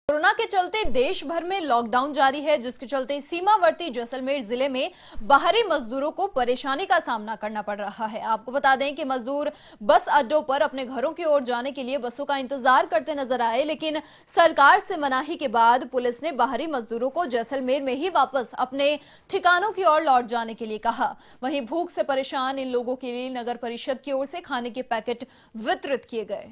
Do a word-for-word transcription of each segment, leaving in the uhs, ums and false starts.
Corona के चलते देश भर में लॉकडाउन जारी है, जिसके चलते सीमावर्ती जैसलमेर जिले में बाहरी मजदूरों को परेशानी का सामना करना पड़ रहा है। आपको बता दें कि मजदूर बस अड्डों पर अपने घरों की ओर जाने के लिए बसों का इंतजार करते नजर आए, लेकिन सरकार से मनाही के बाद पुलिस ने बाहरी मजदूरों को जैसलमेर में ही वापस अपने ठिकानों की ओर लौट जाने के लिए कहा। वहीं भूख से परेशान इन लोगों के लिए नगर परिषद की ओर से खाने के पैकेट वितरित किए गए।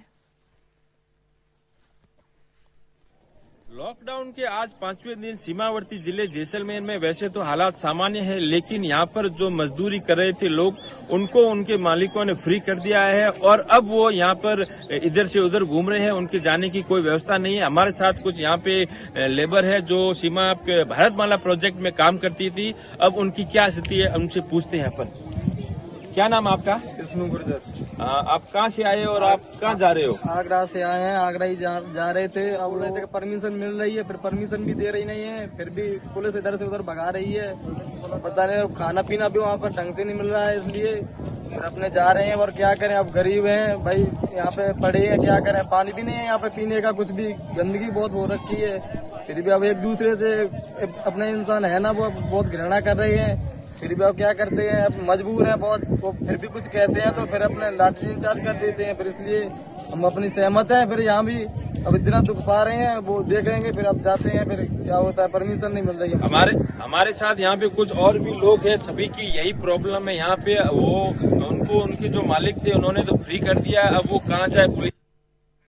लॉकडाउन के आज पांचवें दिन सीमावर्ती जिले जैसलमेर में वैसे तो हालात सामान्य है, लेकिन यहाँ पर जो मजदूरी कर रहे थे लोग, उनको उनके मालिकों ने फ्री कर दिया है और अब वो यहाँ पर इधर से उधर घूम रहे हैं। उनके जाने की कोई व्यवस्था नहीं है। हमारे साथ कुछ यहाँ पे लेबर है जो सीमा के भारतमाला प्रोजेक्ट में काम करती थी। अब उनकी क्या स्थिति है, उनसे पूछते हैं। अपन, क्या नाम आपका? कृष्ण गुर्जर। आप कहाँ से आए और आप कहाँ जा रहे हो? आगरा से आए हैं, आगरा ही जा, जा रहे थे। अब बोल रहे थे कि परमिशन मिल रही है, फिर परमिशन भी दे रही नहीं है, फिर भी पुलिस इधर से उधर भगा रही है। पता नहीं, खाना पीना भी वहाँ पर ढंग से नहीं मिल रहा है, इसलिए फिर अपने जा रहे हैं। और क्या करें, अब गरीब हैं भाई, यहाँ पे पड़े हैं, क्या करें, पानी भी नहीं है यहाँ पे पीने का, कुछ भी गंदगी बहुत हो रखी है। फिर भी अब एक दूसरे से अपने इंसान है ना, वो बहुत घृणा कर रहे हैं। फिर भी अब क्या करते हैं, अब मजबूर हैं बहुत। वो फिर भी कुछ कहते हैं तो फिर अपने लाठी इंचार्ज कर देते हैं। फिर इसलिए हम अपनी सहमत हैं। फिर यहाँ भी अब इतना दुख पा रहे हैं, वो देखेंगे, फिर अब जाते हैं। फिर क्या होता है, परमिशन नहीं मिल रही है। हमारे हमारे साथ यहाँ पे कुछ और भी लोग हैं, सभी की यही प्रॉब्लम है यहाँ पे। वो उनको उनके जो मालिक थे उन्होंने तो फ्री कर दिया, अब वो कहाँ जाए। पुलिस